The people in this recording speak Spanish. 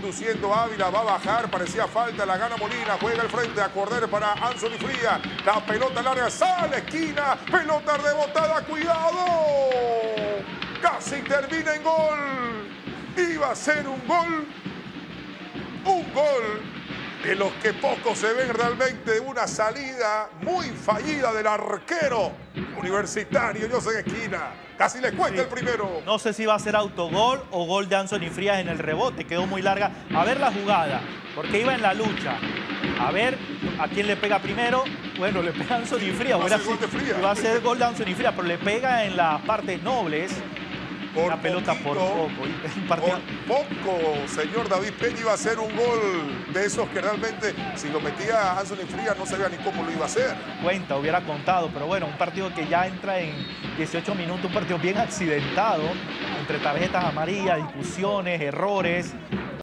luciendo Ávila, va a bajar, parecía falta, la gana Molina, juega al frente, a correr para Anthony Frías, la pelota al área, sale esquina, pelota rebotada, cuidado, casi termina en gol, iba a ser un gol de los que pocos se ven realmente, una salida muy fallida del arquero universitario, José Esquina. Casi le cuesta el primero. No sé si va a ser autogol o gol de Anthony Frías en el rebote. Quedó muy larga. A ver la jugada, porque iba en la lucha. A ver a quién le pega primero. Bueno, le pega a Anthony Frías. Va a ser gol de Anthony Frías, pero le pega en las partes nobles. La pelota por poco. Por poco, señor David Peña, iba a ser un gol de esos que realmente, si lo metía Anthony Frías, no sabía ni cómo lo iba a hacer. Cuenta, hubiera contado, pero bueno, un partido que ya entra en 18 minutos, un partido bien accidentado, entre tarjetas amarillas, discusiones, errores.